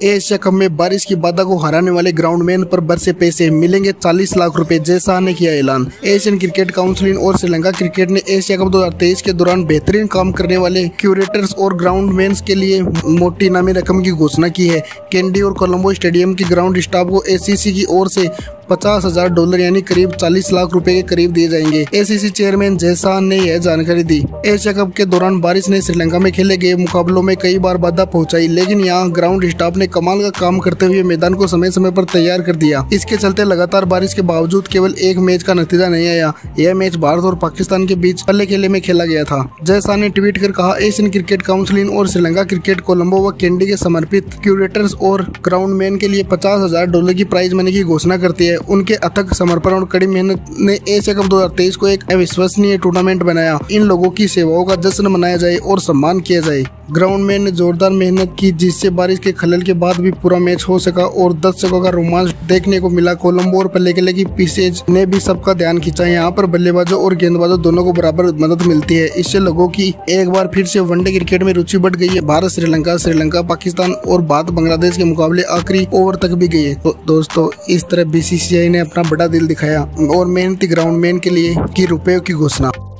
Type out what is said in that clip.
Asia cup में बारिश की बाधा को हराने वाले ग्राउंडमैन पर बरसे पैसे, मिलेंगे 40 लाख रुपए, जयशाह ने किया ऐलान। एशियन क्रिकेट काउंसिल और श्रीलंका क्रिकेट ने एशिया कप 2023 के दौरान बेहतरीन काम करने वाले क्यूरेटर्स और ग्राउंडमैन के लिए मोटी इनामी रकम की घोषणा की है। कैंडी और कोलंबो स्टेडियम के ग्राउंड स्टाफ को एसीसी की ओर से $50,000 यानी करीब 40 लाख रुपए के करीब दिए जाएंगे। एसीसी चेयरमैन जयशाह ने यह जानकारी दी। एशिया कप के दौरान बारिश ने श्रीलंका में खेले गए मुकाबलों में कई बार बाधा पहुंचाई, लेकिन यहां ग्राउंड स्टाफ ने कमाल का काम करते हुए मैदान को समय समय पर तैयार कर दिया। इसके चलते लगातार बारिश के बावजूद केवल एक मैच का नतीजा नहीं आया। यह मैच भारत और पाकिस्तान के बीच पहले खेले में खेला गया था। जयशाह ने ट्वीट कर कहा, एशियन क्रिकेट काउंसिल और श्रीलंका क्रिकेट कोलंबो व कैंडी के समर्पित क्यूरेटर्स और ग्राउंडमैन के लिए $50,000 की प्राइज मनी की घोषणा करती है। उनके अथक समर्पण और कड़ी मेहनत ने एशिया कप 2023 को एक अविश्वसनीय टूर्नामेंट बनाया। इन लोगों की सेवाओं का जश्न मनाया जाए और सम्मान किया जाए। ग्राउंडमैन ने जोरदार मेहनत की, जिससे बारिश के खलल के बाद भी पूरा मैच हो सका और दर्शकों का रोमांच देखने को मिला। कोलंबो और पल्लेकेले की पिचेज ने भी सबका ध्यान खींचा। यहाँ पर बल्लेबाजों और गेंदबाजों दोनों को बराबर मदद मिलती है। इससे लोगों की एक बार फिर से वनडे क्रिकेट में रुचि बढ़ गई है। भारत श्रीलंका पाकिस्तान और भारत बांग्लादेश के मुकाबले आखिरी ओवर तक भी गए। तो दोस्तों, इस तरह बीसीसीआई ने अपना बड़ा दिल दिखाया और मेहनती ग्राउंडमैन के लिए की रुपयों की घोषणा।